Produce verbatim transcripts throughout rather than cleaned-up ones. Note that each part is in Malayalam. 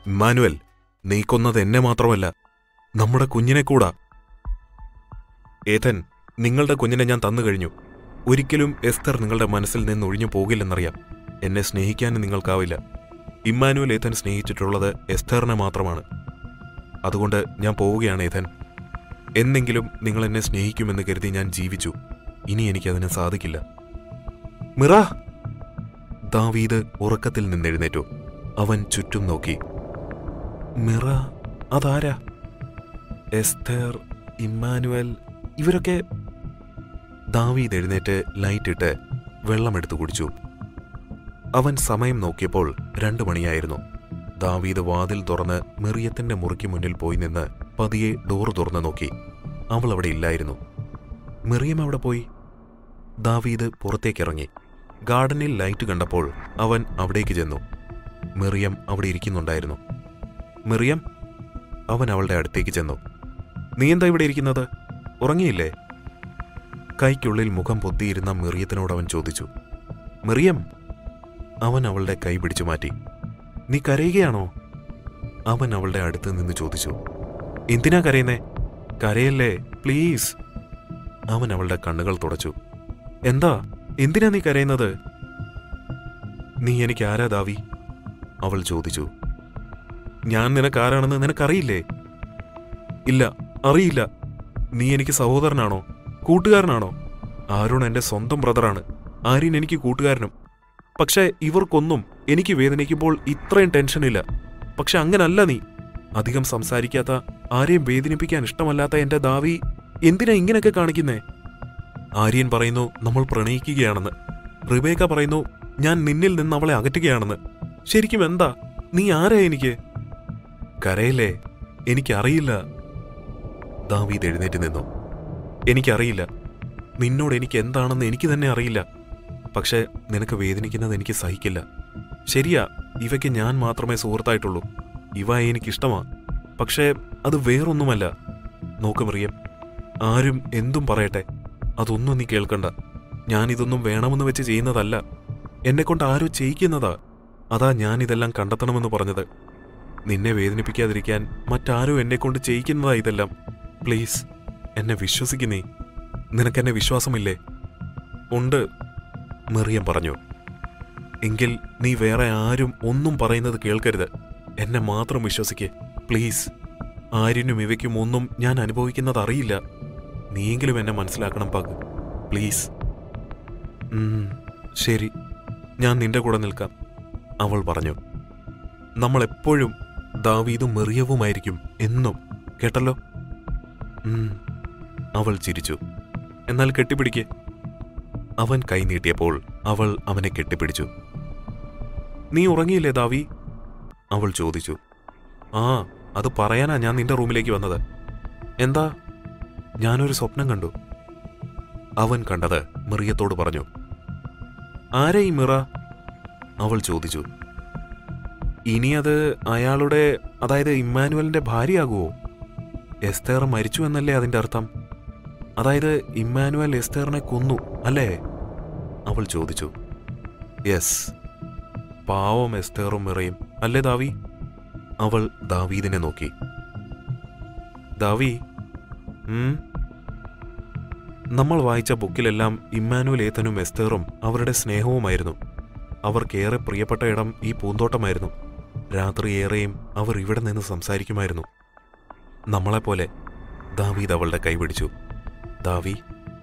ഇമ്മാനുവൽ, നീ കൊന്നത് എന്നെ മാത്രമല്ല, നമ്മുടെ കുഞ്ഞിനെ കൂടാ. ഏഥൻ, നിങ്ങളുടെ കുഞ്ഞിനെ ഞാൻ തന്നു കഴിഞ്ഞു. ഒരിക്കലും എസ്തർ നിങ്ങളുടെ മനസ്സിൽ നിന്ന് ഒഴിഞ്ഞു പോകില്ലെന്നറിയാം. എന്നെ സ്നേഹിക്കാൻ നിങ്ങൾക്കാവില്ല. ഇമ്മാനുവൽ ഏഥൻ സ്നേഹിച്ചിട്ടുള്ളത് എസ്തറിനെ മാത്രമാണ്. അതുകൊണ്ട് ഞാൻ പോവുകയാണ് ഏഥൻ. എന്നെങ്കിലും നിങ്ങൾ എന്നെ സ്നേഹിക്കുമെന്ന് കരുതി ഞാൻ ജീവിച്ചു. ഇനി എനിക്കതിന് സാധിക്കില്ല. മിറ! ദാവീദ് ഉറക്കത്തിൽ നിന്നെഴുന്നേറ്റു. അവൻ ചുറ്റും നോക്കി. മിറ? അതാരാ? എസ്തർ, ഇമ്മാനുവൽ, ഇവരൊക്കെ? ദാവീദ് എഴുന്നേറ്റ് ലൈറ്റിട്ട് വെള്ളമെടുത്തു കുടിച്ചു. അവൻ സമയം നോക്കിയപ്പോൾ രണ്ടു മണിയായിരുന്നു. ദാവീദ് വാതിൽ തുറന്ന് മിറിയത്തിന്റെ മുറിക്ക് മുന്നിൽ പോയി നിന്ന് പതിയെ ഡോറ് തുറന്ന് നോക്കി. അവൾ അവിടെ ഇല്ലായിരുന്നു. മിറിയം അവിടെ പോയി? ദാവീദ് പുറത്തേക്കിറങ്ങി. ഗാർഡനിൽ ലൈറ്റ് കണ്ടപ്പോൾ അവൻ അവിടേക്ക് ചെന്നു. മിറിയം അവിടെ ഇരിക്കുന്നുണ്ടായിരുന്നു. മിറിയം? അവൻ അവളുടെ അടുത്തേക്ക് ചെന്നു. നീ എന്താ ഇവിടെ ഇരിക്കുന്നത്? ഉറങ്ങിയില്ലേ? കൈക്കുള്ളിൽ മുഖം പൊത്തിയിരുന്ന മിറിയത്തിനോട് അവൻ ചോദിച്ചു. മിറിയം? അവൻ അവളുടെ കൈ പിടിച്ചു മാറ്റി. നീ കരയുകയാണോ? അവൻ അവളുടെ അടുത്ത് നിന്ന് ചോദിച്ചു. എന്തിനാ കരയുന്നേ? കരയല്ലേ, പ്ലീസ്. അവൻ അവളുടെ കണ്ണുകൾ തുടച്ചു. എന്താ? എന്തിനാ നീ കരയുന്നത്? നീ എനിക്ക് ആരാ ദാവി? അവൾ ചോദിച്ചു. ഞാൻ നിനക്കാരാണെന്ന് നിനക്കറിയില്ലേ? ഇല്ല, അറിയില്ല. നീ എനിക്ക് സഹോദരനാണോ, കൂട്ടുകാരനാണോ? ആരുൺ എന്റെ സ്വന്തം ബ്രദറാണ്, ആര്യൻ എനിക്ക് കൂട്ടുകാരനും. പക്ഷേ ഇവർക്കൊന്നും എനിക്ക് വേദനിക്കുമ്പോൾ ഇത്രയും ടെൻഷനില്ല. പക്ഷെ അങ്ങനല്ല നീ. അധികം സംസാരിക്കാത്ത, ആരെയും വേദനിപ്പിക്കാൻ ഇഷ്ടമല്ലാത്ത എന്റെ ദാവി എന്തിനാ ഇങ്ങനെയൊക്കെ കാണിക്കുന്നേ? ആര്യൻ പറയുന്നു നമ്മൾ പ്രണയിക്കുകയാണെന്ന്. റിബേക്ക പറയുന്നു ഞാൻ നിന്നിൽ നിന്ന് അവളെ അകറ്റുകയാണെന്ന്. ശരിക്കും എന്താ? നീ ആരാ എനിക്ക്? കരയില്ലേ? എനിക്കറിയില്ല. ദാവീദ് എഴുന്നേറ്റ് നിന്നു. എനിക്കറിയില്ല. നിന്നോട് എനിക്ക് എന്താണെന്ന് എനിക്ക് തന്നെ അറിയില്ല. പക്ഷേ നിനക്ക് വേദനിക്കുന്നത് എനിക്ക് സഹിക്കില്ല. ശരിയാ, ഇവയ്ക്ക് ഞാൻ മാത്രമേ സുഹൃത്തായിട്ടുള്ളൂ. ഇവ എനിക്കിഷ്ടമാ. പക്ഷേ അത് വേറൊന്നുമല്ല. നോക്ക് മിറിയം, ആരും എന്തും പറയട്ടെ, അതൊന്നും നീ കേൾക്കണ്ട. ഞാനിതൊന്നും വേണമെന്ന് വെച്ച് ചെയ്യുന്നതല്ല. എന്നെക്കൊണ്ട് ആരോ ചെയ്യിക്കുന്നതാ. അതാ ഞാനിതെല്ലാം കണ്ടെത്തണമെന്ന് പറഞ്ഞത്. നിന്നെ വേദനിപ്പിക്കാതിരിക്കാൻ മറ്റാരോ എന്നെക്കൊണ്ട് ചെയ്യിക്കുന്നതാ ഇതെല്ലാം. പ്ലീസ്, എന്നെ വിശ്വസിക്കുന്നേ. നിനക്കെന്നെ വിശ്വാസമില്ലേ? ഉണ്ട്, മിറിയം പറഞ്ഞു. എങ്കിൽ നീ വേറെ ആരും ഒന്നും പറയുന്നത് കേൾക്കരുത്. എന്നെ മാത്രം വിശ്വസിക്ക്, പ്ലീസ്. ആര്യനും ഇവയ്ക്കും ഒന്നും ഞാൻ അനുഭവിക്കുന്നത് അറിയില്ല. നീയെങ്കിലും എന്നെ മനസ്സിലാക്കണം പഗ്, പ്ലീസ്. ശരി, ഞാൻ നിന്റെ കൂടെ നിൽക്കാം, അവൾ പറഞ്ഞു. നമ്മളെപ്പോഴും ദാവീദും മിറിയവുമായിരിക്കും എന്നും, കേട്ടല്ലോ? അവൾ ചിരിച്ചു. എന്നാൽ കെട്ടിപ്പിടിക്ക്. അവൻ കൈ നീട്ടിയപ്പോൾ അവൾ അവനെ കെട്ടിപ്പിടിച്ചു. നീ ഉറങ്ങിയില്ലേ ദാവി? അവൾ ചോദിച്ചു. ആ, അത് പറയാനാ ഞാൻ നിന്റെ റൂമിലേക്ക് വന്നത്. എന്താ? ഞാനൊരു സ്വപ്നം കണ്ടു. അവൻ കണ്ടത് മിറിയത്തോട് പറഞ്ഞു. ആരെ ഈ മിറ? അവൾ ചോദിച്ചു. ഇനി അത് അയാളുടെ, അതായത് ഇമ്മാനുവലിന്റെ ഭാര്യയാകുമോ? എസ്തേർ മരിച്ചു എന്നല്ലേ അതിന്റെ അർത്ഥം? അതായത് ഇമ്മാനുവൽ എസ്തേറിനെ കൊന്നു അല്ലേ? അവൾ ചോദിച്ചു. യെസ്. പാവം എസ്തേറും മിറയും അല്ലേ ദാവി? അവൾ ദാവീദിനെ നോക്കി. ദാവി, നമ്മൾ വായിച്ച ബുക്കിലെല്ലാം ഇമ്മാനുവൽ ഏഥനും എസ്തേറും അവരുടെ സ്നേഹവുമായിരുന്നു. അവർക്കേറെ പ്രിയപ്പെട്ട ഇടം ഈ പൂന്തോട്ടമായിരുന്നു. രാത്രിയേറെയും അവർ ഇവിടെ നിന്ന് സംസാരിക്കുമായിരുന്നു. നമ്മളെപ്പോലെ. ദാവീദ് അവളുടെ കൈപിടിച്ചു. ദാവി.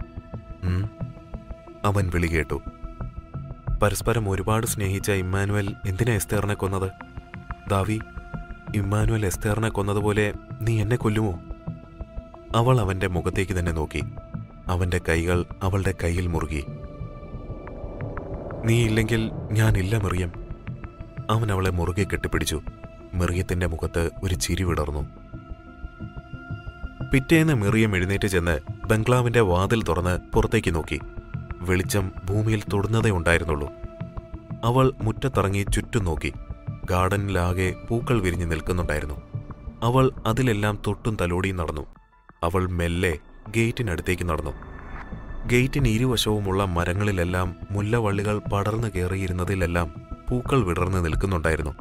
അവൻ വിളി കേട്ടു. പരസ്പരം ഒരുപാട് സ്നേഹിച്ച ഇമ്മാനുവൽ എന്തിനാ എസ്തേറിനെ കൊന്നത്? ദാവി, ഇമ്മാനുവൽ എസ്തേറിനെ കൊന്നതുപോലെ നീ എന്നെ കൊല്ലുമോ? അവൾ അവന്റെ മുഖത്തേക്ക് തന്നെ നോക്കി. അവന്റെ കൈകൾ അവളുടെ കയ്യിൽ മുറുകി. നീ ഇല്ലെങ്കിൽ ഞാനില്ല മിറിയം. അവൻ അവളെ മുറുകെ കെട്ടിപ്പിടിച്ചു. മിറിയത്തിന്റെ മുഖത്ത് ഒരു ചിരി വിടർന്നു. പിറ്റേന്ന് മിറിയം എഴുന്നേറ്റ് ചെന്ന് ബംഗ്ലാവിന്റെ വാതിൽ തുറന്ന് പുറത്തേക്ക് നോക്കി. വെളിച്ചം ഭൂമിയിൽ തൊടുന്നതേ ഉണ്ടായിരുന്നുള്ളൂ. അവൾ മുറ്റത്തിറങ്ങി ചുറ്റും നോക്കി. ഗാർഡനിലാകെ പൂക്കൾ വിരിഞ്ഞു നിൽക്കുന്നുണ്ടായിരുന്നു. അവൾ അതിലെല്ലാം തൊട്ടും തലോടിയും നടന്നു. അവൾ മെല്ലെ ഗേറ്റിനടുത്തേക്ക് നടന്നു. ഗേറ്റിന് ഇരുവശവുമുള്ള മരങ്ങളിലെല്ലാം മുല്ലവള്ളികൾ പടർന്നു കയറിയിരുന്നതിലെല്ലാം പൂക്കൾ വിടർന്ന് നിൽക്കുന്നുണ്ടായിരുന്നു.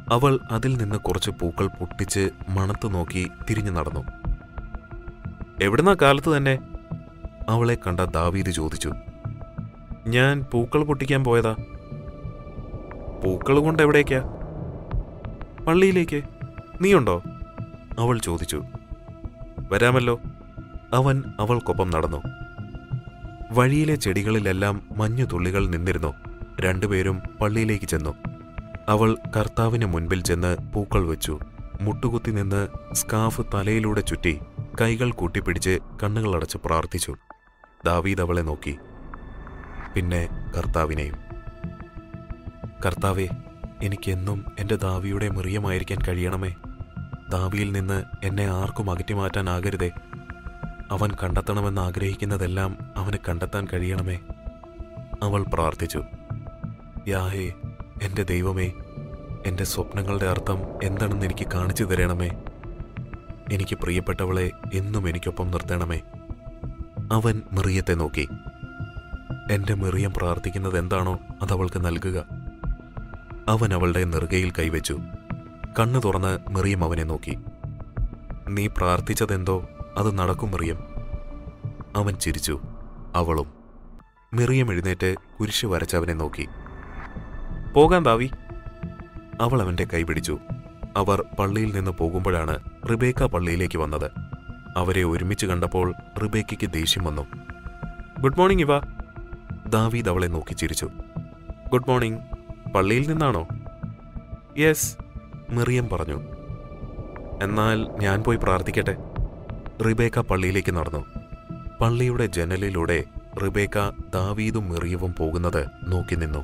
അവൾ അതിൽ നിന്ന് കുറച്ച് പൂക്കൾ പൊട്ടിച്ച് മണത്തു നോക്കി തിരിഞ്ഞു നടന്നു. എവിടുന്നാ കാലത്ത് തന്നെ? അവളെ കണ്ട ദാവീദ് ചോദിച്ചു. ഞാൻ പൂക്കൾ പൊട്ടിക്കാൻ പോയതാ. പൂക്കൾ കൊണ്ട് എവിടേക്കാ? പള്ളിയിലേക്ക്. നീയുണ്ടോ? അവൾ ചോദിച്ചു. വരാമല്ലോ. അവൻ അവൾക്കൊപ്പം നടന്നു. വഴിയിലെ ചെടികളിലെല്ലാം മഞ്ഞുതുള്ളികൾ നിന്നിരുന്നു. രണ്ടുപേരും പള്ളിയിലേക്ക് ചെന്നു. അവൾ കർത്താവിന് മുൻപിൽ ചെന്ന് പൂക്കൾ വെച്ചു. മുട്ടുകുത്തി നിന്ന് സ്കാർഫ് തലയിലൂടെ ചുറ്റി കൈകൾ കൂട്ടിപ്പിടിച്ച് കണ്ണുകളടച്ച് പ്രാർത്ഥിച്ചു. ദാവീദ് അവളെ നോക്കി, പിന്നെ കർത്താവിനെയും. കർത്താവേ, എനിക്കെന്നും എൻ്റെ ദാവിയുടെ മിറിയമായിരിക്കാൻ കഴിയണമേ. ദാവിയിൽ നിന്ന് എന്നെ ആർക്കും അകറ്റിമാറ്റാനാകരുതേ. അവൻ കണ്ടെത്തണമെന്ന് ആഗ്രഹിക്കുന്നതെല്ലാം അവന് കണ്ടെത്താൻ കഴിയണമേ. അവൾ പ്രാർത്ഥിച്ചു. യാഹേ, എൻ്റെ ദൈവമേ, എൻ്റെ സ്വപ്നങ്ങളുടെ അർത്ഥം എന്താണെന്ന് എനിക്ക് കാണിച്ചു തരണമേ. എനിക്ക് പ്രിയപ്പെട്ടവളെ എന്നും എനിക്കൊപ്പം നിർത്തണമേ. അവൻ മിറിയത്തെ നോക്കി. എൻ്റെ മിറിയം പ്രാർത്ഥിക്കുന്നത് എന്താണോ അതവൾക്ക് നൽകുക. അവൻ അവളുടെ നെറുകയിൽ കൈവച്ചു. കണ്ണു തുറന്ന് മിറിയം അവനെ നോക്കി. നീ പ്രാർത്ഥിച്ചതെന്തോ അത് നടക്കും മിറിയം. അവൻ ചിരിച്ചു. അവളും. മിറിയം എഴുന്നേറ്റ് കുരിശ് വരച്ചവനെ നോക്കി. പോകാൻ ദാവി. അവൾ അവൻ്റെ കൈപിടിച്ചു. അവർ പള്ളിയിൽ നിന്ന് പോകുമ്പോഴാണ് റിബേക്ക പള്ളിയിലേക്ക് വന്നത്. അവരെ ഒരുമിച്ച് കണ്ടപ്പോൾ റിബേക്കയ്ക്ക് ദേഷ്യം വന്നു. ഗുഡ് മോർണിംഗ് ഇവ. ദാവീദ് അവളെ നോക്കി ചിരിച്ചു. Good morning. പള്ളിയിൽ നിന്നാണോ? യെസ്, മിറിയം പറഞ്ഞു. എന്നാൽ ഞാൻ പോയി പ്രാർത്ഥിക്കട്ടെ. റിബേക്ക പള്ളിയിലേക്ക് നടന്നു. പള്ളിയുടെ ജനലിലൂടെ റിബേക്ക ദാവീദും മിറിയവും പോകുന്നത് നോക്കി നിന്നു.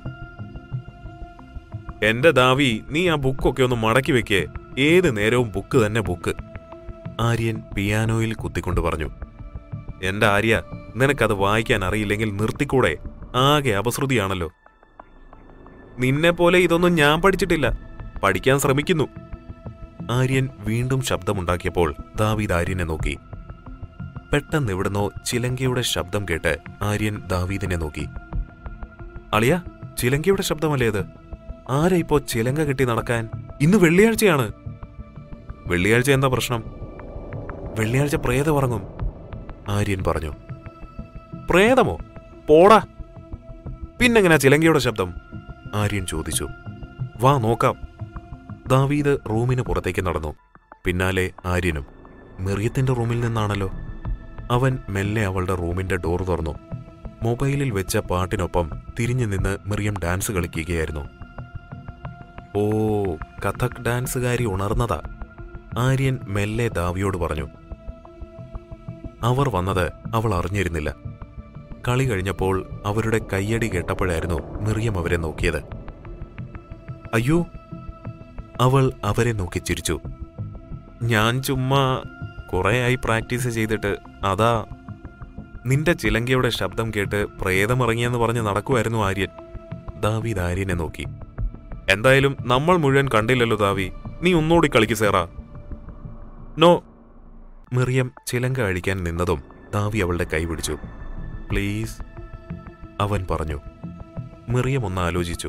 എന്റെ ദാവി, നീ ആ ബുക്കൊക്കെ ഒന്ന് മടക്കി വെക്കേ. ഏത് നേരവും ബുക്ക് തന്നെ ബുക്ക്. ആര്യൻ പിയാനോയിൽ കുത്തിക്കൊണ്ട് പറഞ്ഞു. എന്റെ ആര്യ, നിനക്കത് വായിക്കാൻ അറിയില്ലെങ്കിൽ നിർത്തിക്കൂടെ? ആകെ അപശ്രുതിയാണല്ലോ. നിന്നെപ്പോലെ ഇതൊന്നും ഞാൻ പഠിച്ചിട്ടില്ല. പഠിക്കാൻ ശ്രമിക്കുന്നു. ആര്യൻ വീണ്ടും ശബ്ദമുണ്ടാക്കിയപ്പോൾ ദാവീദ് ആര്യനെ നോക്കി. പെട്ടെന്ന് എവിടുന്നോ ചിലങ്കയുടെ ശബ്ദം കേട്ട് ആര്യൻ ദാവീദിനെ നോക്കി. അളിയ, ചിലങ്കയുടെ ശബ്ദമല്ലേത്? ആരാ ഇപ്പോ ചിലങ്ക കെട്ടി നടക്കാൻ? ഇന്ന് വെള്ളിയാഴ്ചയാണ്. വെള്ളിയാഴ്ച എന്താ പ്രശ്നം? വെള്ളിയാഴ്ച പ്രേതം ഇറങ്ങും, ആര്യൻ പറഞ്ഞു. പ്രേതമോ? പോടാ. പിന്നെങ്ങനാ ചിലങ്കയുടെ ശബ്ദം? ആര്യൻ ചോദിച്ചു. വാ നോക്കാം. ദാവീദ് റൂമിന് പുറത്തേക്ക് നടന്നു. പിന്നാലെ ആര്യനും. മിറിയത്തിന്റെ റൂമിൽ നിന്നാണല്ലോ. അവൻ മെല്ലെ അവളുടെ റൂമിന്റെ ഡോർ തുറന്നു. മൊബൈലിൽ വെച്ച പാട്ടിനൊപ്പം തിരിഞ്ഞു നിന്ന് മിറിയം ഡാൻസ് കളിക്കുകയായിരുന്നു. ഓ, കഥക് ഡാൻസുകാരി ഉണർന്നതാ, ആര്യൻ മെല്ലെ ദാവിയോട് പറഞ്ഞു. അവർ വന്നത് അവൾ അറിഞ്ഞിരുന്നില്ല. കളി കഴിഞ്ഞപ്പോൾ അവരുടെ കയ്യടി കേട്ടപ്പോഴായിരുന്നു മിറിയം അവരെ നോക്കിയത്. അയ്യോ, അവൾ അവരെ നോക്കി ചിരിച്ചു. ഞാൻ ചുമ്മാ കുറേയായി പ്രാക്ടീസ് ചെയ്തിട്ട്, അതാ. നിന്റെ ചിലങ്കയുടെ ശബ്ദം കേട്ട് പ്രേതമിറങ്ങിയെന്ന് പറഞ്ഞ് നടക്കുമായിരുന്നു ആര്യൻ. ദാവീദ് ആര്യനെ നോക്കി. എന്തായാലും നമ്മൾ മുഴുവൻ കണ്ടില്ലല്ലോ ദാവി, നീ ഒന്നുകൂടി കളിക്ക് സേറാ. നോ. മിറിയം ചിലങ്ക അഴിക്കാൻ നിന്നതും ദാവി അവളുടെ കൈ പിടിച്ചു. പ്ലീസ്, അവൻ പറഞ്ഞു. മിറിയം ഒന്ന് ആലോചിച്ചു.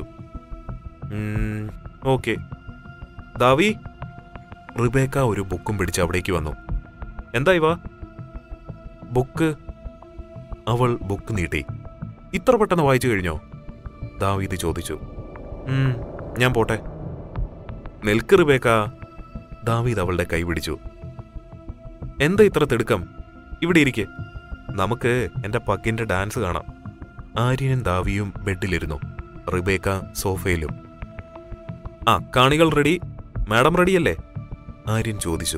ഓക്കെ. ദാവി. റിബേക്ക ഒരു ബുക്കും പിടിച്ച് അവിടേക്ക് വന്നു. എന്തായി വാ? ബുക്ക്. അവൾ ബുക്ക് നീട്ടി. ഇത്ര പെട്ടെന്ന് വായിച്ചു കഴിഞ്ഞോ? ദാവീദ് ചോദിച്ചു. ഞാൻ പോട്ടെ. നിൽക്ക് റിബേക്ക. ദാവീദ് അവളുടെ കൈ പിടിച്ചു. എന്താ ഇത്ര തിടുക്കം? ഇവിടെ ഇരിക്കെ. നമുക്ക് എന്റെ പക്കിന്റെ ഡാൻസ് കാണാം. ആര്യനും ദാവിയും ബെഡിലിരുന്നു. റിബേക്ക സോഫയിലും. ആ, കാണികൾ റെഡി? മാഡം റെഡിയല്ലേ? ആര്യൻ ചോദിച്ചു.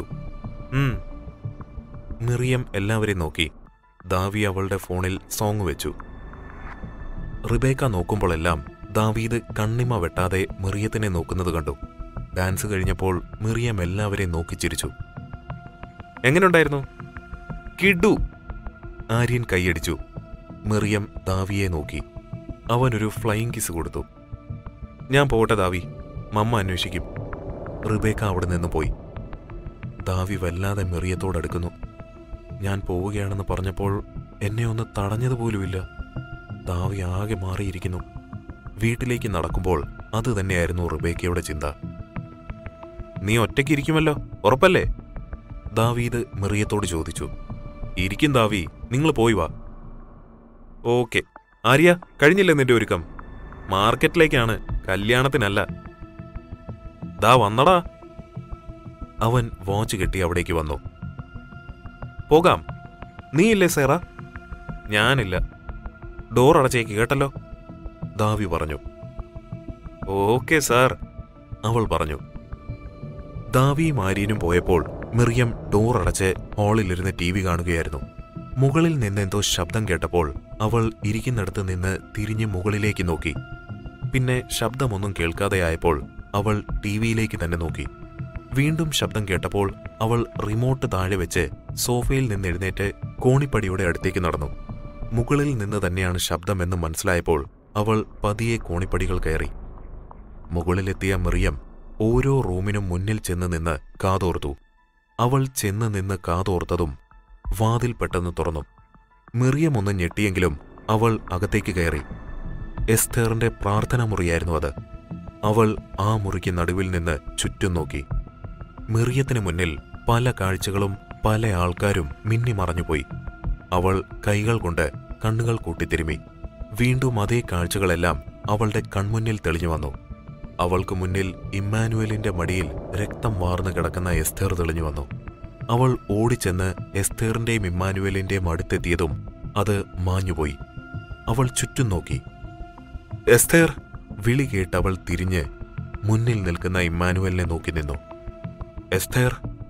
മിറിയം എല്ലാവരെയും നോക്കി. ദാവി അവളുടെ ഫോണിൽ സോങ് വെച്ചു. റിബേക്ക നോക്കുമ്പോഴെല്ലാം ദാവീദ് കണ്ണിമ വെട്ടാതെ മിറിയത്തിനെ നോക്കുന്നത് കണ്ടു. ഡാൻസ് കഴിഞ്ഞപ്പോൾ മിറിയം എല്ലാവരെയും നോക്കിച്ചിരിച്ചു. എങ്ങനെയുണ്ടായിരുന്നു? കിഡു. ആര്യൻ കൈയടിച്ചു. മിറിയം ദാവിയെ നോക്കി. അവനൊരു ഫ്ലൈയിങ് കിസ് കൊടുത്തു. ഞാൻ പോട്ടെ ദാവി, മമ്മ അന്വേഷിക്കും. റിബേക്ക അവിടെ നിന്ന് പോയി. ദാവി വല്ലാതെ മിറിയത്തോടടുക്കുന്നു. ഞാൻ പോവുകയാണെന്ന് പറഞ്ഞപ്പോൾ എന്നെ ഒന്ന് തടഞ്ഞതുപോലുമില്ല. ദാവി ആകെ മാറിയിരിക്കുന്നു. വീട്ടിലേക്ക് നടക്കുമ്പോൾ അത് തന്നെയായിരുന്നു റിബേക്കയുടെ ചിന്ത. നീ ഒറ്റയ്ക്കിരിക്കുമല്ലോ, ഉറപ്പല്ലേ? ദാവീദ് മെറിയത്തോട് ചോദിച്ചു. ഇരിക്കും ദാവി, നിങ്ങൾ പോയി വാ. ഓക്കെ. ആര്യ, കഴിഞ്ഞില്ലേ നിന്റെ ഒരുക്കം? മാർക്കറ്റിലേക്കാണ്, കല്യാണത്തിനല്ല. ദാ വന്നടാ. അവൻ വാച്ച് കെട്ടി അവിടേക്ക് വന്നു. പോകാം. നീയില്ലേ സേറ? ഞാനില്ല. ഡോർ അടച്ചേക്ക് കേട്ടല്ലോ, ദാവി പറഞ്ഞു. ഓക്കെ സാർ, അവൾ പറഞ്ഞു. ദാവിയും ആര്യനും പോയപ്പോൾ മിറിയം ഡോർ അടച്ച് ഹാളിലിരുന്ന് ടി വി കാണുകയായിരുന്നു. മുകളിൽ നിന്ന് എന്തോ ശബ്ദം കേട്ടപ്പോൾ അവൾ ഇരിക്കുന്നിടത്ത് നിന്ന് തിരിഞ്ഞ് മുകളിലേക്ക് നോക്കി. പിന്നെ ശബ്ദമൊന്നും കേൾക്കാതെയായപ്പോൾ അവൾ ടി വിയിലേക്ക് തന്നെ നോക്കി. വീണ്ടും ശബ്ദം കേട്ടപ്പോൾ അവൾ റിമോട്ട് താഴെ വെച്ച് സോഫയിൽ നിന്ന് എഴുന്നേറ്റ് കോണിപ്പടിയുടെ അടുത്തേക്ക് നടന്നു. മുകളിൽ നിന്ന് തന്നെയാണ് ശബ്ദമെന്ന് മനസ്സിലായപ്പോൾ അവൾ പതിയെ കോണിപ്പടികൾ കയറി. മുകളിലെത്തിയ മിറിയം ഓരോ റൂമിനും മുന്നിൽ ചെന്ന് നിന്ന് കാതോർത്തു. അവൾ ചെന്ന് നിന്ന് കാതോർത്തതും വാതിൽ പെട്ടെന്ന് തുറന്നു. മിറിയം ഒന്ന് ഞെട്ടിയെങ്കിലും അവൾ അകത്തേക്ക് കയറി. എസ്തേറിന്റെ പ്രാർത്ഥനാ മുറിയായിരുന്നു അത്. അവൾ ആ മുറിക്ക് നടുവിൽ നിന്ന് ചുറ്റും നോക്കി. മിറിയത്തിന് മുന്നിൽ പല കാഴ്ചകളും പല ആൾക്കാരും മിന്നിമറഞ്ഞുപോയി. അവൾ കൈകൾ കൊണ്ട് കണ്ണുകൾ കൂട്ടിത്തിരുമി. വീണ്ടും അതേ കാഴ്ചകളെല്ലാം അവളുടെ കൺമുന്നിൽ തെളിഞ്ഞു വന്നു. അവൾക്ക് മുന്നിൽ ഇമ്മാനുവേലിന്റെ മടിയിൽ രക്തം വാർന്നു കിടക്കുന്ന എസ്തേർ തെളിഞ്ഞു വന്നു. അവൾ ഓടിച്ചെന്ന് എസ്തേറിന്റെയും ഇമ്മാനുവേലിന്റെയും അടുത്തെത്തിയതും അത് മാഞ്ഞുപോയി. അവൾ ചുറ്റും നോക്കി. എസ്തേർ വിളി കേട്ടവൾ തിരിഞ്ഞ് മുന്നിൽ നിൽക്കുന്ന ഇമ്മാനുവേലിനെ നോക്കി നിന്നു. എസ്തേർ.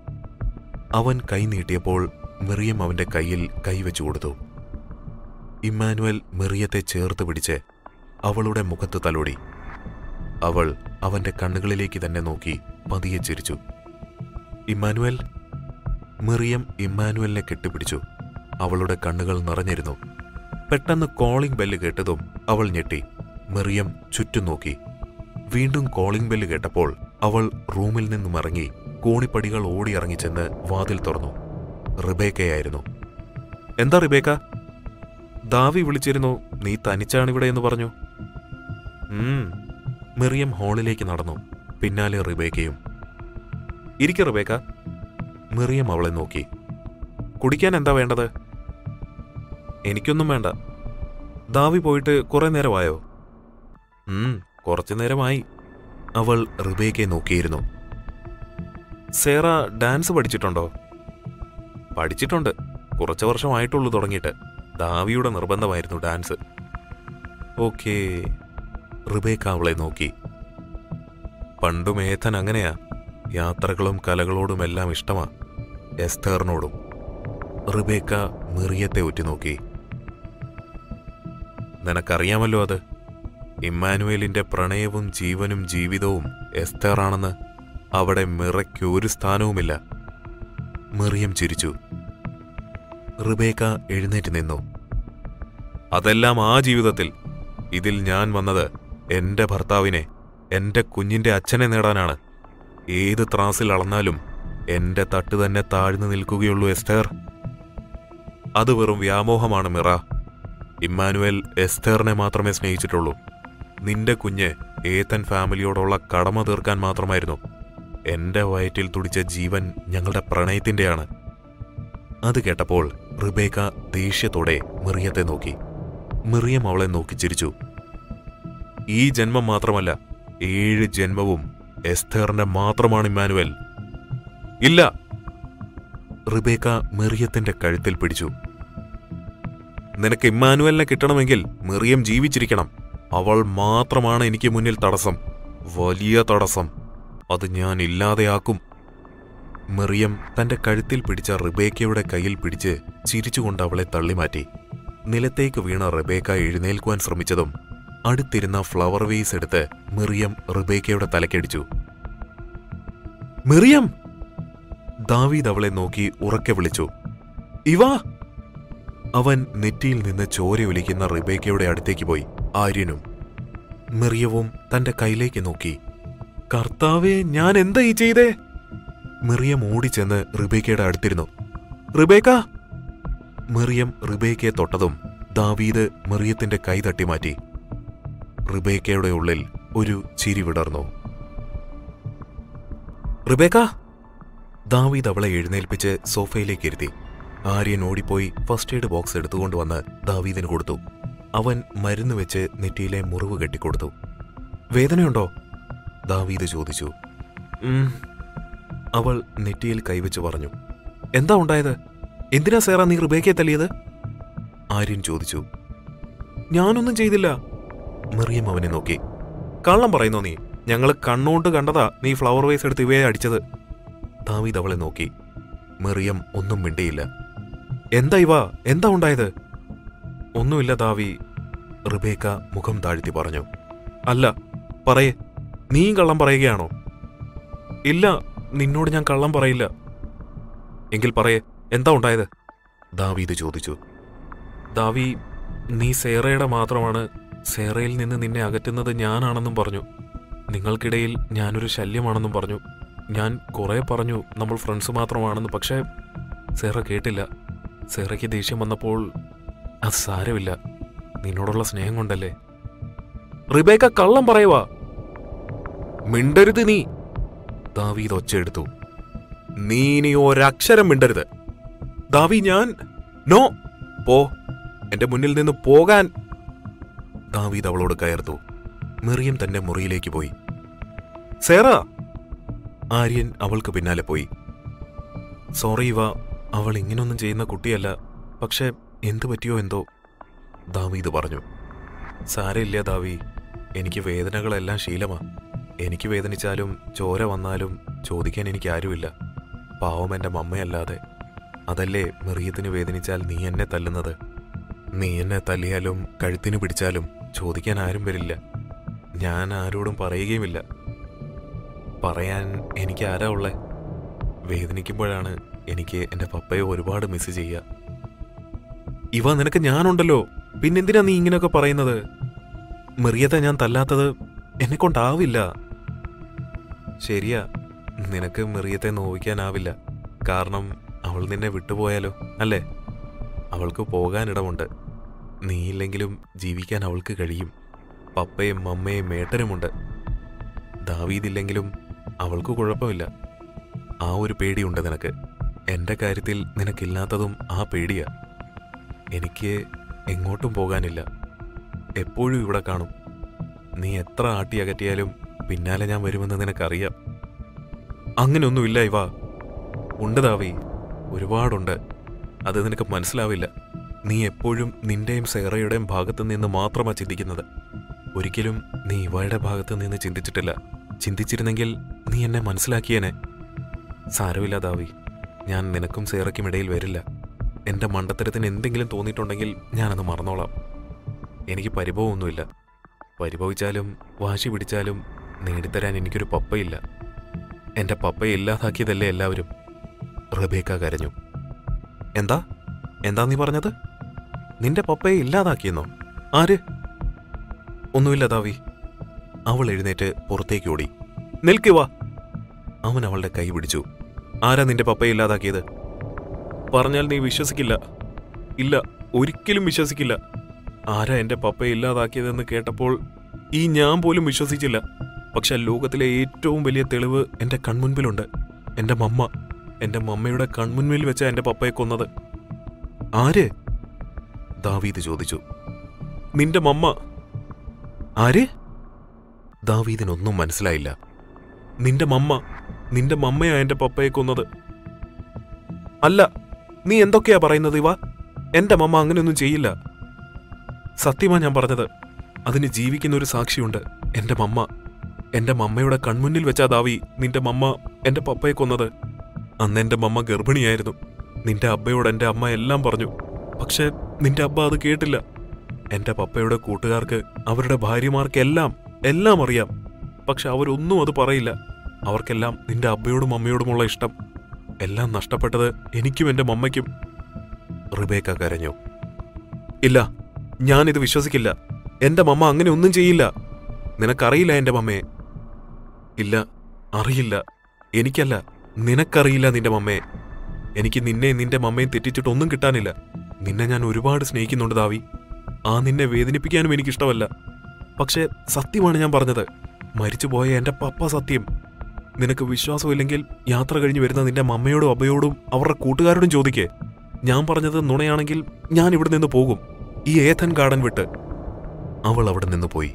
അവൻ കൈ നീട്ടിയപ്പോൾ മിറിയം അവന്റെ കയ്യിൽ കൈവച്ചു കൊടുത്തു. ഇമ്മാനുവേൽ മിറിയത്തെ ചേർത്ത് പിടിച്ച് അവളുടെ മുഖത്ത് തലോടി. അവൾ അവന്റെ കണ്ണുകളിലേക്ക് തന്നെ നോക്കി പതിയെ ചിരിച്ചു. ഇമ്മാനുവേൽ. മിറിയം ഇമ്മാനുവേലിനെ കെട്ടിപ്പിടിച്ചു. അവളുടെ കണ്ണുകൾ നിറഞ്ഞിരുന്നു. പെട്ടെന്ന് കോളിംഗ് ബെല്ല് കേട്ടതും അവൾ ഞെട്ടി. മിറിയം ചുറ്റും നോക്കി. വീണ്ടും കോളിംഗ് ബെല്ല് കേട്ടപ്പോൾ അവൾ റൂമിൽ നിന്നും ഇറങ്ങി കോണിപ്പടികൾ ഓടിയിറങ്ങിച്ചെന്ന് വാതിൽ തുറന്നു. റിബേക്കയായിരുന്നു. എന്താ റിബേക്ക? ദാവി വിളിച്ചിരുന്നു, നീ തനിച്ചാണിവിടെ എന്ന് പറഞ്ഞു. ഉം മിറിയം ഹാളിലേക്ക് നടന്നു. പിന്നാലെ റിബേക്കയും. ഇരിക്ക റിബേക്ക. മിറിയം അവളെ നോക്കി. കുടിക്കാൻ എന്താ വേണ്ടത്? എനിക്കൊന്നും വേണ്ട. ദാവി പോയിട്ട് കുറെ നേരമായോ? ഉം കുറച്ചു നേരമായി. അവൾ റിബേക്കയെ നോക്കിയിരുന്നു. സേറ ഡാൻസ് പഠിച്ചിട്ടുണ്ടോ? പഠിച്ചിട്ടുണ്ട്. കുറച്ചു വർഷമായിട്ടുള്ളൂ തുടങ്ങിയിട്ട്. ദാവിയുടെ നിർബന്ധമായിരുന്നു ഡാൻസ്. ഓക്കേ. റിബേക്ക അവളെ നോക്കി. പണ്ടും ഏഥൻ അങ്ങനെയാ. യാത്രകളും കലകളോടുമെല്ലാം ഇഷ്ടമാ. എസ്തേറിനോടും. റിബേക്ക മിറിയത്തെ ഉറ്റുനോക്കി. നിനക്കറിയാമല്ലോ അത്. ഇമ്മാനുവേലിന്റെ പ്രണയവും ജീവനും ജീവിതവും എസ്തേറാണെന്ന്. അവിടെ മിറയ്ക്കൊരു സ്ഥാനവുമില്ല. മിറിയം ചിരിച്ചു. റിബേക്ക എഴുന്നേറ്റ് നിന്നു. അതെല്ലാം ആ ജീവിതത്തിൽ. ഇതിൽ ഞാൻ വന്നത് എന്റെ ഭർത്താവിനെ, എന്റെ കുഞ്ഞിന്റെ അച്ഛനെ നേടാനാണ്. ഏത് ത്രാസിൽ അളന്നാലും എന്റെ തട്ട് തന്നെ താഴ്ന്നു നിൽക്കുകയുള്ളൂ എസ്തേർ. അത് വെറും വ്യാമോഹമാണ് മിറ. ഇമ്മാനുവേൽ എസ്തേറിനെ മാത്രമേ സ്നേഹിച്ചിട്ടുള്ളൂ. നിന്റെ കുഞ്ഞ് ഏതൻ ഫാമിലിയോടുള്ള കടമ തീർക്കാൻ മാത്രമായിരുന്നു. എന്റെ വയറ്റിൽ തുടിച്ച ജീവൻ ഞങ്ങളുടെ പ്രണയത്തിന്റെയാണ്. അത് കേട്ടപ്പോൾ റിബേക്ക ദേഷ്യത്തോടെ മിറിയത്തെ നോക്കി. മിറിയം അവളെ നോക്കി ചിരിച്ചു. ഈ ജന്മം മാത്രമല്ല, ഏഴ് ജന്മവും എസ്തേറിന്റെ മാത്രമാണ് ഇമ്മാനുവേൽ. ഇല്ല. റിബേക്ക മിറിയത്തിന്റെ കഴുത്തിൽ പിടിച്ചു. നിനക്ക് ഇമ്മാനുവേലിനെ കിട്ടണമെങ്കിൽ മിറിയം ജീവിച്ചിരിക്കണം. അവൾ മാത്രമാണ് എനിക്ക് മുന്നിൽ തടസ്സം, വലിയ തടസ്സം. അത് ഞാൻ ഇല്ലാതെയാക്കും. മിറിയം തന്റെ കഴുത്തിൽ പിടിച്ച റിബേക്കയുടെ കയ്യിൽ പിടിച്ച് ചിരിച്ചുകൊണ്ട് അവളെ തള്ളിമാറ്റി. നിലത്തേക്ക് വീണ റിബേക്ക എഴുന്നേൽക്കുവാൻ ശ്രമിച്ചതും അടുത്തിരുന്ന ഫ്ലവർ വേസ് എടുത്ത് മിറിയം റിബേക്കയുടെ തലക്കടിച്ചു. മിറിയം! ദാവീദ് അവളെ നോക്കി ഉറക്കെ വിളിച്ചു. ഇവാ! അവൻ നെറ്റിയിൽ നിന്ന് ചോരയൊലിക്കുന്ന റിബേക്കയുടെ അടുത്തേക്ക് പോയി. ആര്യനും. മിറിയവും തന്റെ കയ്യിലേക്ക് നോക്കി. കർത്താവേ, ഞാൻ എന്താ ഈ ചെയ്തേ? മിറിയം ഓടിച്ചെന്ന് റിബേക്കയുടെ അടുത്തിരുന്നു. റിബേക്ക! മിറിയം റിബേക്കയെ തൊട്ടതും ദാവീദ് മിറിയത്തിന്റെ കൈ തട്ടിമാറ്റി. റിബേക്കയുടെ ഉള്ളിൽ ഒരു ചിരി വിടർന്നു. റിബേക്ക! ദാവീദ് അവളെ എഴുന്നേൽപ്പിച്ച് സോഫയിലേക്ക് ഇരുത്തി. ആര്യൻ ഓടിപ്പോയി ഫസ്റ്റ് എയ്ഡ് ബോക്സ് എടുത്തുകൊണ്ടുവന്ന് ദാവീദിന് കൊടുത്തു. അവൻ മരുന്ന് വെച്ച് നെറ്റിയിലെ മുറിവ് കെട്ടിക്കൊടുത്തു. വേദനയുണ്ടോ? ദാവീദ് ചോദിച്ചു. അവൾ നെറ്റിയിൽ കൈവച്ച് പറഞ്ഞു. എന്താ ഉണ്ടായത്? എന്തിനാ സേറ നീ റിബേക്കയെ തല്ലിയത്? ആര്യൻ ചോദിച്ചു. ഞാനൊന്നും ചെയ്തില്ല. മറിയം അവനെ നോക്കി. കള്ളം പറയുന്നോ നീ? ഞങ്ങൾ കണ്ണുകൊണ്ട് കണ്ടതാ നീ ഫ്ലവർ വേസ് എടുത്ത് ഇവയെ അടിച്ചത്. ദാവീദ് അവളെ നോക്കി. മറിയം ഒന്നും മിണ്ടിയില്ല. എന്താ ഇവ? എന്താ ഉണ്ടായത്? ഒന്നുമില്ല ദാവി. റിബേക്ക മുഖം താഴ്ത്തി പറഞ്ഞു. അല്ല, പറയേ, നീയും കള്ളം പറയുകയാണോ? ഇല്ല, നിന്നോട് ഞാൻ കള്ളം പറയില്ല. എങ്കിൽ പറയേ, എന്താ ഉണ്ടായത്? ദാവീദ് ചോദിച്ചു. ദാവി, നീ സേറയുടെ മാത്രമാണ്, സേറയിൽ നിന്ന് നിന്നെ അകറ്റുന്നത് ഞാനാണെന്നും പറഞ്ഞു. നിങ്ങൾക്കിടയിൽ ഞാനൊരു ശല്യമാണെന്നും പറഞ്ഞു. ഞാൻ കുറേ പറഞ്ഞു നമ്മൾ ഫ്രണ്ട്സ് മാത്രമാണെന്ന്. പക്ഷേ സേറ കേട്ടില്ല. സേറയ്ക്ക് ദേഷ്യം വന്നപ്പോൾ അത് സാരമില്ല, നിന്നോടുള്ള സ്നേഹം കൊണ്ടല്ലേ. റിബേക്ക കള്ളം പറയുവാ. മിണ്ടരുത് നീ. ദാവീദ് ഒച്ചയെടുത്തു. നീ ഇനി ഒരക്ഷരം മിണ്ടരുത്. ദാവി, ഞാൻ നോ. പോ, എന്റെ മുന്നിൽ നിന്ന് പോകാൻ. ദാവീദ് അവളോട് കയർത്തു. മറിയം തന്റെ മുറിയിലേക്ക് പോയി. സേറ! ആര്യൻ അവൾക്ക് പിന്നാലെ പോയി. സോറി ഇവ, അവൾ ഇങ്ങനൊന്നും ചെയ്യുന്ന കുട്ടിയല്ല. പക്ഷെ എന്തു പറ്റിയോ എന്തോ, ദാവീദ് പറഞ്ഞു. സാരമില്ല ദാവി, എനിക്ക് വേദനകളെല്ലാം ശീലമാ. എനിക്ക് വേദനിച്ചാലും ചോര വന്നാലും ചോദിക്കാൻ എനിക്ക് ആരുമില്ല. പാവം എൻ്റെ മമ്മയല്ലാതെ. അതല്ലേ മറിയത്തിന് വേദനിച്ചാൽ നീ എന്നെ തല്ലുന്നത്. നീ എന്നെ തല്ലിയാലും കഴുത്തിന് പിടിച്ചാലും ചോദിക്കാൻ ആരും വരില്ല. ഞാൻ ആരോടും പറയുകയുമില്ല. പറയാൻ എനിക്ക് ആരാ ഉള്ളേ? വേദനിക്കുമ്പോഴാണ് എനിക്ക് എൻ്റെ പപ്പയെ ഒരുപാട് മിസ് ചെയ്യുക. ഇവ, നിനക്ക് ഞാനുണ്ടല്ലോ, പിന്നെന്തിനാ നീ ഇങ്ങനെയൊക്കെ പറയുന്നത്? മറിയത്തെ ഞാൻ തല്ലാത്തത് എന്നെക്കൊണ്ടാവില്ല. ശരിയാ, നിനക്ക് മറിയത്തെ നോവിക്കാനാവില്ല. കാരണം അവൾ നിന്നെ വിട്ടുപോയാലോ, അല്ലേ? അവൾക്ക് പോകാനിടമുണ്ട്. നീയില്ലെങ്കിലും ജീവിക്കാൻ അവൾക്ക് കഴിയും. പപ്പയും മമ്മയും മേട്ടനുമുണ്ട്. ദാവീദില്ലെങ്കിലും അവൾക്ക് കുഴപ്പമില്ല. ആ ഒരു പേടിയുണ്ട് നിനക്ക്. എൻ്റെ കാര്യത്തിൽ നിനക്കില്ലാത്തതും ആ പേടിയാ. എനിക്ക് എങ്ങോട്ടും പോകാനില്ല. എപ്പോഴും ഇവിടെ കാണും. നീ എത്ര ആട്ടി അകറ്റിയാലും പിന്നാലെ ഞാൻ വരുമെന്ന് നിനക്കറിയാം. അങ്ങനെയൊന്നുമില്ല ഇവ. ഉണ്ട് ദാവി, ഒരുപാടുണ്ട്. അത് നിനക്ക് മനസ്സിലാവില്ല. നീ എപ്പോഴും നിന്റെയും സേറയുടെയും ഭാഗത്തു നിന്ന് മാത്രമാണ് ചിന്തിക്കുന്നത്. ഒരിക്കലും നീ ഇവയുടെ ഭാഗത്ത് നിന്ന് ചിന്തിച്ചിട്ടില്ല. ചിന്തിച്ചിരുന്നെങ്കിൽ നീ എന്നെ മനസ്സിലാക്കിയേനെ. സാരമില്ല ദാവി, ഞാൻ നിനക്കും സേറയ്ക്കും ഇടയിൽ വരില്ല. എൻ്റെ മണ്ടത്തരത്തിന് എന്തെങ്കിലും തോന്നിയിട്ടുണ്ടെങ്കിൽ ഞാനത് മറന്നോളാം. എനിക്ക് പരിഭവമൊന്നുമില്ല. പരിഭവിച്ചാലും വാശി പിടിച്ചാലും നേടിത്തരാൻ എനിക്കൊരു പപ്പയില്ല. എൻ്റെ പപ്പയെ ഇല്ലാതാക്കിയതല്ലേ എല്ലാവരും. റിബേക്ക കരഞ്ഞു. എന്താ എന്താ നീ പറഞ്ഞത്? നിന്റെ പപ്പയെ ഇല്ലാതാക്കിയെന്നോ? ആര്? ഒന്നുമില്ല ദാവി. അവൾ എഴുന്നേറ്റ് പുറത്തേക്ക് ഓടി. നിൽക്കുക! അവൻ അവളുടെ കൈ പിടിച്ചു. ആരാ നിന്റെ പപ്പയെ ഇല്ലാതാക്കിയത്? പറഞ്ഞാൽ നീ വിശ്വസിക്കില്ല. ഇല്ല, ഒരിക്കലും വിശ്വസിക്കില്ല. ആരാ എൻ്റെ പപ്പയെ ഇല്ലാതാക്കിയതെന്ന് കേട്ടപ്പോൾ ഈ ഞാൻ പോലും വിശ്വസിച്ചില്ല. പക്ഷെ ലോകത്തിലെ ഏറ്റവും വലിയ തെളിവ് എൻ്റെ കൺമുൻപിലുണ്ട്. എൻ്റെ മമ്മ. എൻ്റെ മമ്മയുടെ കൺമുൻപിൽ വെച്ച എൻ്റെ പപ്പയെ കൊന്നത്. ആര്? ദാവീദ് ചോദിച്ചു. നിന്റെ മമ്മ. ആര്? ദാവീദിനൊന്നും മനസ്സിലായില്ല. നിന്റെ മമ്മ. നിന്റെ മമ്മയാ എൻ്റെ പപ്പയെ കൊന്നത്. അല്ല, നീ എന്തൊക്കെയാ പറയുന്നത് ഇവ? എൻ്റെ മമ്മ അങ്ങനെയൊന്നും ചെയ്യില്ല. സത്യമാ ഞാൻ പറഞ്ഞത്. അതിന് ജീവിക്കുന്ന ഒരു സാക്ഷിയുണ്ട്, എൻ്റെ മമ്മ. എൻ്റെ മമ്മയുടെ കൺമുന്നിൽ വെച്ചാ ദാവി നിന്റെ മമ്മ എൻ്റെ പപ്പയെ കൊന്നത്. അന്ന് എൻ്റെ മമ്മ ഗർഭിണിയായിരുന്നു. നിന്റെ അബ്ബയോട് എൻ്റെ അമ്മ എല്ലാം പറഞ്ഞു. പക്ഷെ നിന്റെ അബ്ബ അത് കേട്ടില്ല. എൻ്റെ പപ്പയുടെ കൂട്ടുകാർക്ക്, അവരുടെ ഭാര്യമാർക്കെല്ലാം എല്ലാം അറിയാം. പക്ഷെ അവരൊന്നും അത് പറയില്ല. അവർക്കെല്ലാം നിന്റെ അബ്ബയോടും അമ്മയോടുമുള്ള ഇഷ്ടം. എല്ലാം നഷ്ടപ്പെട്ടത് എനിക്കും എൻ്റെ മമ്മയ്ക്കും. റിബേക്ക കരഞ്ഞു. ഇല്ല, ഞാനിത് വിശ്വസിക്കില്ല. എൻ്റെ മമ്മ അങ്ങനെ ഒന്നും ചെയ്യില്ല. നിനക്കറിയില്ല എൻ്റെ മമ്മയെ. ഇല്ല, അറിയില്ല. എനിക്കല്ല, നിനക്കറിയില്ല നിന്റെ മമ്മയെ. എനിക്ക് നിന്നെ നിന്റെ മമ്മയും തെറ്റിച്ചിട്ടൊന്നും കിട്ടാനില്ല. നിന്നെ ഞാൻ ഒരുപാട് സ്നേഹിക്കുന്നുണ്ട് ദാവി. ആ നിന്നെ വേദനിപ്പിക്കാനും എനിക്കിഷ്ടമല്ല. പക്ഷേ സത്യമാണ് ഞാൻ പറഞ്ഞത്. മരിച്ചുപോയ എൻ്റെ പപ്പ സത്യം. നിനക്ക് വിശ്വാസമില്ലെങ്കിൽ യാത്ര കഴിഞ്ഞ് വരുന്ന നിന്റെ മമ്മയോടും അബ്ബയോടും അവരുടെ കൂട്ടുകാരോടും ചോദിക്കേ. ഞാൻ പറഞ്ഞത് നുണയാണെങ്കിൽ ഞാൻ ഇവിടെ നിന്ന് പോകും, ഈ ഏഥൻ ഗാർഡൻ വിട്ട്. അവൾ അവിടെ നിന്ന് പോയി.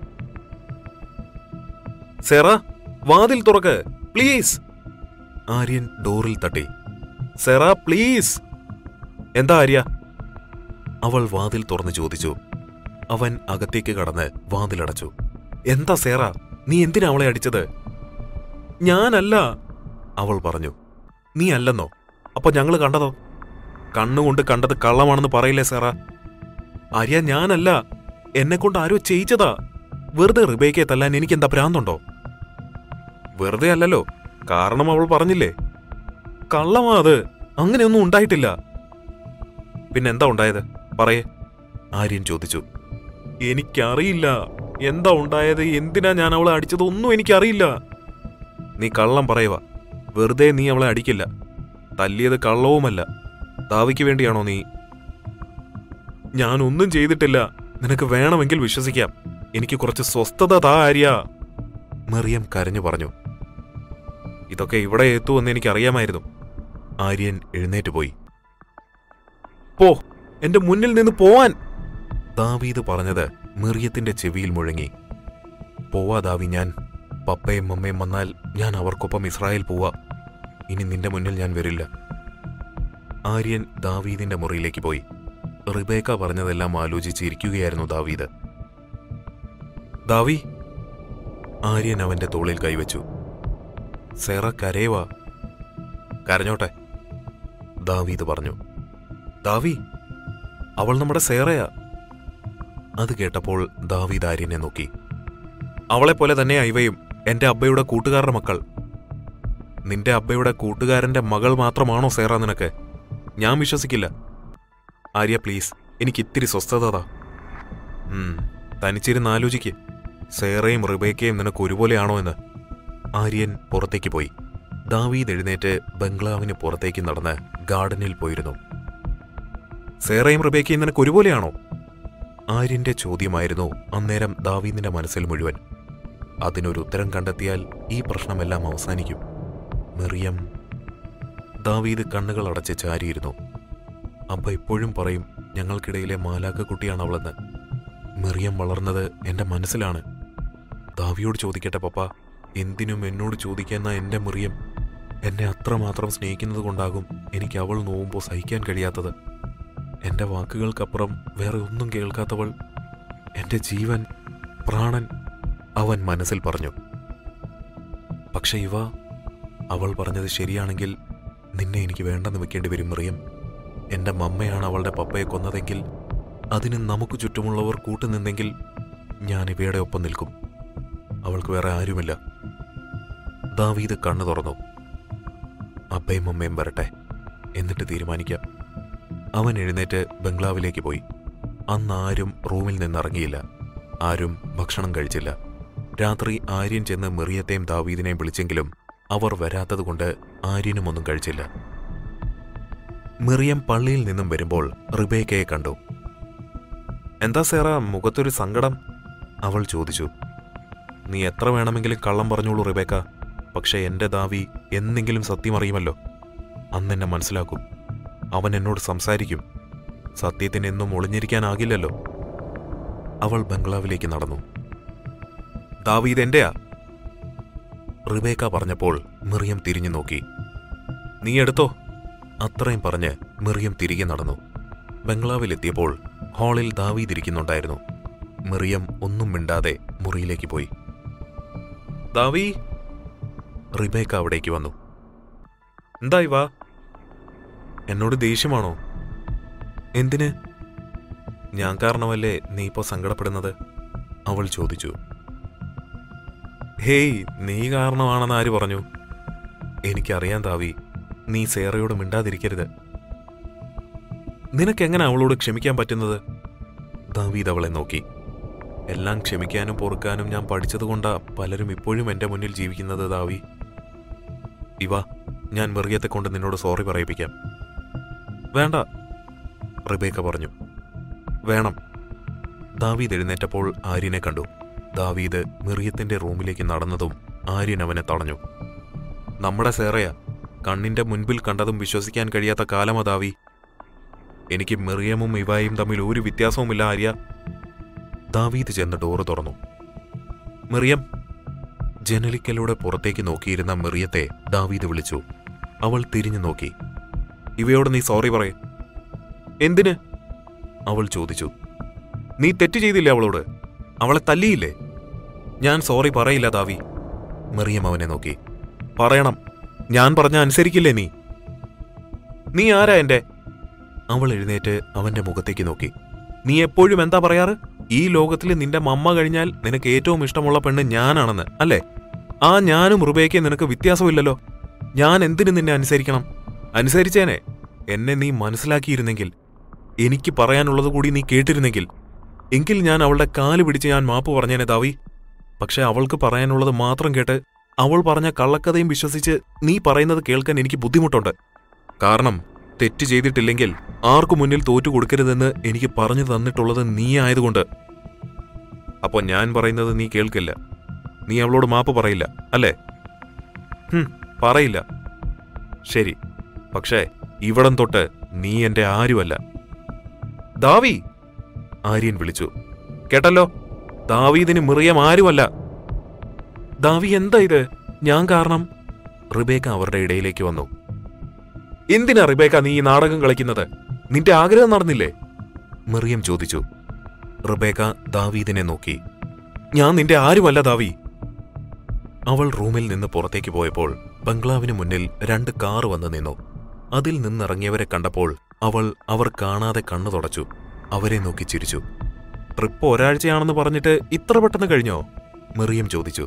സേറ, വാതിൽ തുറക്ക് പ്ലീസ്. ആര്യൻ ഡോറിൽ തട്ടി. Sera please. എന്താ ആര്യ? അവൾ വാതിൽ തുറന്ന് ചോദിച്ചു. അവൻ അകത്തേക്ക് കടന്ന് വാതിലടച്ചു. എന്താ സേറ, നീ എന്തിനാ അവളെ അടിച്ചത്? ഞാനല്ല, അവൾ പറഞ്ഞു. നീ അല്ലെന്നോ? അപ്പൊ ഞങ്ങൾ കണ്ടതോ? കണ്ണുകൊണ്ട് കണ്ടത് കള്ളമാണെന്ന് പറയില്ലേ സേറ? ആര്യ, ഞാനല്ല, എന്നെക്കൊണ്ട് ആരോ ചെയ്യിച്ചതാ. വെറുതെ റിബേക്കയെ തല്ലാൻ എനിക്കെന്താ ഭ്രാന്തുണ്ടോ? വെറുതെ അല്ലല്ലോ, കാരണം അവൾ പറഞ്ഞില്ലേ. കള്ളമാ അത്, അങ്ങനെയൊന്നും ഉണ്ടായിട്ടില്ല. പിന്നെന്താ ഉണ്ടായത് പറയേ, ആര്യൻ ചോദിച്ചു. എനിക്കറിയില്ല എന്താ ഉണ്ടായത്, എന്തിനാ ഞാൻ അവളെ അടിച്ചത്, ഒന്നും എനിക്കറിയില്ല. നീ കള്ളം പറയുക. വെറുതെ നീ അവളെ അടിക്കില്ല. തല്ലിയത് കള്ളവുമല്ല. ദാവിക്ക് വേണ്ടിയാണോ നീ? ഞാനൊന്നും ചെയ്തിട്ടില്ല. നിനക്ക് വേണമെങ്കിൽ വിശ്വസിക്കാം. എനിക്ക് കുറച്ച് സ്വസ്ഥത താ ആര്യ. മറിയം കരഞ്ഞു പറഞ്ഞു. ഇതൊക്കെ ഇവിടെ എത്തുമെന്ന് എനിക്കറിയാമായിരുന്നു. ആര്യൻ എഴുന്നേറ്റ് പോയി. പോ, എന്റെ മുന്നിൽ നിന്ന് പോവാൻ. ദാവീദ് പറഞ്ഞത് മറിയത്തിന്റെ ചെവിയിൽ മുഴങ്ങി. പോവാ ദാവി, ഞാൻ പപ്പയും മമ്മയും വന്നാൽ ഞാൻ അവർക്കൊപ്പം ഇസ്രായേൽ പോവാ. ഇനി നിന്റെ മുന്നിൽ ഞാൻ വരില്ല. ആര്യൻ ദാവീദിന്റെ മുറിയിലേക്ക് പോയി. റിബേക്ക പറഞ്ഞതെല്ലാം ആലോചിച്ചിരിക്കുകയായിരുന്നു ദാവീദ്. ദാവി. ആര്യൻ അവന്റെ തോളിൽ കൈവച്ചു. സേറ കരയുവാ. കരഞ്ഞോട്ടെ, ദാവീദ് പറഞ്ഞു. ദാവി, അവൾ നമ്മുടെ സേറയാ. അത് കേട്ടപ്പോൾ ദാവീദ് ആര്യനെ നോക്കി. അവളെപ്പോലെ തന്നെയാ ഇവയും, എന്റെ അബ്ബയുടെ കൂട്ടുകാരുടെ മക്കൾ. നിന്റെ അബ്ബയുടെ കൂട്ടുകാരന്റെ മകൾ മാത്രമാണോ സേറ നിനക്ക്? ഞാൻ വിശ്വസിക്കില്ല. ആര്യ പ്ലീസ്, എനിക്ക് ഇത്തിരി സ്വസ്ഥത. തനിച്ചിരുന്ന് ആലോചിക്ക്. സേറയും റിബേക്കയും നിനക്ക് ഒരുപോലെയാണോ എന്ന്. ആര്യൻ പുറത്തേക്ക് പോയി. ദാവീദ് എഴുന്നേറ്റ് ബംഗ്ലാവിന് പുറത്തേക്ക് നടന്ന് ഗാർഡനിൽ പോയിരുന്നു. സേറയും റിബേക്കയും നിനക്ക് ഒരുപോലെയാണോ? ആര്യന്റെ ചോദ്യമായിരുന്നു അന്നേരം ദാവീദിന്റെ മനസ്സിൽ മുഴുവൻ. അതിനൊരു ഉത്തരം കണ്ടെത്തിയാൽ ഈ പ്രശ്നമെല്ലാം അവസാനിക്കും. മറിയം. ദാവീദ് കണ്ണുകൾ അടച്ച് ചാരിയിരുന്നു. അബ്ബ എപ്പോഴും പറയും ഞങ്ങൾക്കിടയിലെ മാലാഖ കുട്ടിയാണ് അവളെന്ന്. മറിയം വളർന്നത് എന്റെ മനസ്സിലാണ്. ദാവിയോട് ചോദിക്കട്ടെ പപ്പ, എന്തിനും എന്നോട് ചോദിക്കുന്ന എന്റെ മറിയം എന്നെ അത്രമാത്രം സ്നേഹിക്കുന്നത് കൊണ്ടാകും എനിക്ക് അവൾ നോവുമ്പോൾ സഹിക്കാൻ കഴിയാത്തത്. എന്റെ വാക്കുകൾക്കപ്പുറം വേറെ ഒന്നും കേൾക്കാത്തവൾ, എന്റെ ജീവൻ, പ്രാണൻ, അവൻ മനസ്സിൽ പറഞ്ഞു. പക്ഷെ ഇവ, അവൾ പറഞ്ഞത് ശരിയാണെങ്കിൽ നിന്നെ എനിക്ക് വേണ്ടെന്ന് വെക്കേണ്ടി വരും മറിയം. എന്റെ മമ്മയാണ് അവളുടെ പപ്പയെ കൊന്നതെങ്കിൽ, അതിന് നമുക്ക് ചുറ്റുമുള്ളവർ കൂട്ടുനിന്നെങ്കിൽ ഞാൻ ഇവയുടെ ഒപ്പം നിൽക്കും. അവൾക്ക് വേറെ ആരുമില്ല. ദാവീദ് കണ്ണു തുറന്നു. അപ്പയും അമ്മയും വരട്ടെ, എന്നിട്ട് തീരുമാനിക്കാം. അവൻ എഴുന്നേറ്റ് ബംഗ്ലാവിലേക്ക് പോയി. അന്ന് ആരും റൂമിൽ നിന്നിറങ്ങിയില്ല. ആരും ഭക്ഷണം കഴിച്ചില്ല. രാത്രി ആര്യൻ ചെന്ന് മറിയത്തെയും ദാവീദിനെയും വിളിച്ചെങ്കിലും അവർ വരാത്തതുകൊണ്ട് ആര്യനും ഒന്നും കഴിച്ചില്ല. മറിയം പള്ളിയിൽ നിന്നും വരുമ്പോൾ റിബേക്കയെ കണ്ടു. എന്താ സേറ, മുഖത്തൊരു സങ്കടം? അവൾ ചോദിച്ചു. നീ എത്ര വേണമെങ്കിലും കള്ളം പറഞ്ഞോളൂ റിബേക്ക, പക്ഷെ എന്റെ ദാവി എന്നെങ്കിലും സത്യം അറിയുമല്ലോ. അന്നെന്നെ മനസ്സിലാക്കും. അവൻ എന്നോട് സംസാരിക്കും. സത്യത്തിന് എന്നും ഒളിഞ്ഞിരിക്കാനാകില്ലല്ലോ. അവൾ ബംഗ്ലാവിലേക്ക് നടന്നു. ദാവീദ് എന്റെയാ, റിബേക്ക പറഞ്ഞപ്പോൾ മറിയം തിരിഞ്ഞു നോക്കി. നീ എടുത്തോ, അത്രയും പറഞ്ഞ് മറിയം തിരികെ നടന്നു. ബംഗ്ലാവിലെത്തിയപ്പോൾ ഹാളിൽ ദാവീദ് ഇരിക്കുന്നുണ്ടായിരുന്നു. മറിയം ഒന്നും മിണ്ടാതെ മുറിയിലേക്ക് പോയി. ദാവീ. റിബേക്ക അവിടേക്ക് വന്നു. എന്തായി വാ? എന്നോട് ദേഷ്യമാണോ? എന്തിന്? ഞാൻ കാരണമല്ലേ നീ ഇപ്പോൾ സങ്കടപ്പെടുന്നത്? അവൾ ചോദിച്ചു. ഹേയ്, നീ കാരണമാണെന്ന് ആര് പറഞ്ഞു? എനിക്കറിയാം ദാവി, നീ സേറയോട് മിണ്ടാതിരിക്കരുത്. നിനക്കെങ്ങനെ അവളോട് ക്ഷമിക്കാൻ പറ്റുന്നത്? ദാവീദ് അവളെ നോക്കി. എല്ലാം ക്ഷമിക്കാനും പൊറുക്കാനും ഞാൻ പഠിച്ചതുകൊണ്ടാ പലരും ഇപ്പോഴും എൻ്റെ മുന്നിൽ ജീവിക്കുന്നത് ദാവി. ഇവ, ഞാൻ മറിയത്തെ കൊണ്ട് നിന്നോട് സോറി പറയിപ്പിക്കാം. വേണ്ട, റിബേക്ക പറഞ്ഞു. വേണം. ദാവീദ് എഴുന്നേറ്റപ്പോൾ ആര്യനെ കണ്ടു. ദാവീദ് മറിയത്തിന്റെ റൂമിലേക്ക് നടന്നതും ആര്യൻ അവനെ തടഞ്ഞു. നമ്മുടെ സേറയാ. കണ്ണിന്റെ മുൻപിൽ കണ്ടതും വിശ്വസിക്കാൻ കഴിയാത്ത കാലമതാവി. എനിക്ക് മിറിയമും ഇവായും തമ്മിൽ ഒരു വ്യത്യാസവുമില്ല ആര്യ. ദാവീദ് ചെന്ന് ഡോറ് തുറന്നു. മിറിയം. ജനലിക്കലൂടെ പുറത്തേക്ക് നോക്കിയിരുന്ന മിറിയത്തെ ദാവീദ് വിളിച്ചു. അവൾ തിരിഞ്ഞു നോക്കി. ഇവയോട് നീ സോറി പറയേ. എന്തിന്? അവൾ ചോദിച്ചു. നീ തെറ്റ് ചെയ്തില്ലേ അവളോട്? അവളെ തല്ലിയില്ലേ? ഞാൻ സോറി പറയില്ല ദാവി. മിറിയം അവനെ നോക്കി. പറയണം. ഞാൻ പറഞ്ഞ അനുസരിക്കില്ലേ നീ? നീ ആരാ എന്റെ? അവൾ എഴുന്നേറ്റ് അവന്റെ മുഖത്തേക്ക് നോക്കി. നീ എപ്പോഴും എന്താ പറയാറ്? ഈ ലോകത്തിൽ നിന്റെ മമ്മ കഴിഞ്ഞാൽ നിനക്ക് ഏറ്റവും ഇഷ്ടമുള്ള പെണ്ണ് ഞാനാണെന്ന്, അല്ലേ? ആ ഞാനും റുബേക്ക് നിനക്ക് വ്യത്യാസമില്ലല്ലോ. ഞാൻ എന്തിനു നിന്നെ അനുസരിക്കണം? അനുസരിച്ചേനെ. എന്നെ നീ മനസ്സിലാക്കിയിരുന്നെങ്കിൽ, എനിക്ക് പറയാനുള്ളത് കൂടി നീ കേട്ടിരുന്നെങ്കിൽ, എങ്കിൽ ഞാൻ അവളുടെ കാല് പിടിച്ച് ഞാൻ മാപ്പ് പറഞ്ഞേനെ ദാവി. പക്ഷെ അവൾക്ക് പറയാനുള്ളത് മാത്രം കേട്ട് അവൾ പറഞ്ഞ കള്ളക്കഥയും വിശ്വസിച്ച് നീ പറയുന്നത് കേൾക്കാൻ എനിക്ക് ബുദ്ധിമുട്ടുണ്ട്. കാരണം തെറ്റ് ചെയ്തിട്ടില്ലെങ്കിൽ ആർക്കു മുന്നിൽ തോറ്റു കൊടുക്കരുതെന്ന് എനിക്ക് പറഞ്ഞു തന്നിട്ടുള്ളത് നീ ആയതുകൊണ്ട്. അപ്പൊ ഞാൻ പറയുന്നത് നീ കേൾക്കില്ല. നീ അവളോട് മാപ്പ് പറയില്ല, അല്ലേ? ഹും, പറയില്ല. ശരി. പക്ഷേ ഇവിടം തൊട്ട് നീ എന്റെ ആരുമല്ല. ദാവി! ആര്യൻ വിളിച്ചു. കേട്ടല്ലോ, ദാവീദിന് മിറിയം ആരുമല്ല. ദാവി, എന്താ ഇത്? ഞാൻ കാരണം. റിബേക്ക അവരുടെ ഇടയിലേക്ക് വന്നു. എന്തിനാ റിബേക്ക നീ ഈ നാടകം കളിക്കുന്നത്? നിന്റെ ആഗ്രഹം നടന്നില്ലേ? മിറിയം ചോദിച്ചു. റിബേക്ക ദാവീദിനെ നോക്കി. ഞാൻ നിന്റെ ആരുമല്ല ദാവി. അവൾ റൂമിൽ നിന്ന് പുറത്തേക്ക് പോയപ്പോൾ ബംഗ്ലാവിന് മുന്നിൽ രണ്ട് കാറ് വന്ന് നിന്നു. അതിൽ നിന്നിറങ്ങിയവരെ കണ്ടപ്പോൾ അവൾ അവർ കാണാതെ കണ്ണു തുടച്ചു. അവരെ നോക്കി ചിരിച്ചു. ട്രിപ്പ് ഒരാഴ്ചയാണെന്ന് പറഞ്ഞിട്ട് ഇത്ര പെട്ടെന്ന് കഴിഞ്ഞോ? മിറിയം ചോദിച്ചു.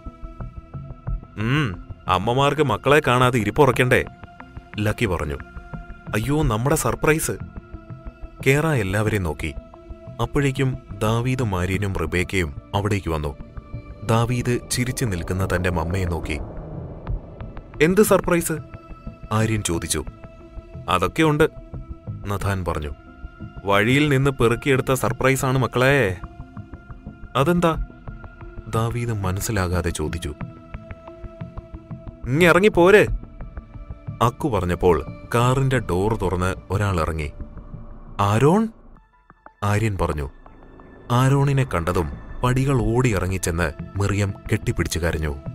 ഉം അമ്മമാർക്ക് മക്കളെ കാണാതെ ഇരിപ്പുറക്കണ്ടേ? ലക്കി പറഞ്ഞു. അയ്യോ, നമ്മുടെ സർപ്രൈസ്. കേറ എല്ലാവരെയും നോക്കി. അപ്പോഴേക്കും ദാവീദും ആര്യനും റിബേക്കയും അവിടേക്ക് വന്നു. ദാവീദ് ചിരിച്ചു നിൽക്കുന്ന തന്റെ മമ്മയെ നോക്കി. എന്ത് സർപ്രൈസ്? ആര്യൻ ചോദിച്ചു. അതൊക്കെയുണ്ട്, നഥാൻ പറഞ്ഞു. വഴിയിൽ നിന്ന് പെറുക്കിയെടുത്ത സർപ്രൈസാണ് മക്കളെ. അതെന്താ? ദാവീദ് മനസ്സിലാകാതെ ചോദിച്ചു. ഇങ്ങ ഇറങ്ങിപ്പോരെ. അക്കു പറഞ്ഞപ്പോൾ കാറിന്റെ ഡോർ തുറന്ന് ഒരാൾ ഇറങ്ങി. ആരോൺ? ആര്യൻ പറഞ്ഞു. ആരോണിനെ കണ്ടതും പടികൾ ഓടി ഇറങ്ങിച്ചെന്ന് മിറിയം കെട്ടിപ്പിടിച്ചു കരഞ്ഞു.